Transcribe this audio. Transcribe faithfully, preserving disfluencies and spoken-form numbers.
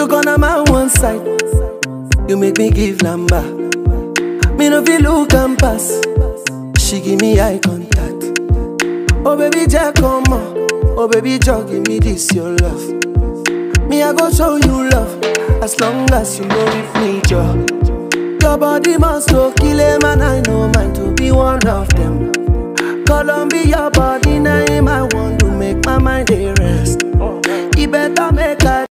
Look on my one side, you make me give lamba. Me no feel look and pass. She give me eye contact. Oh baby, Jack, come on. Oh baby, Jack, give me this your love. Me I go show you love, as long as you know with me, Joe. Your body must go kill him, and I know mine to be one of them. Columbia, your body name, I want to make my mind a rest. You better make a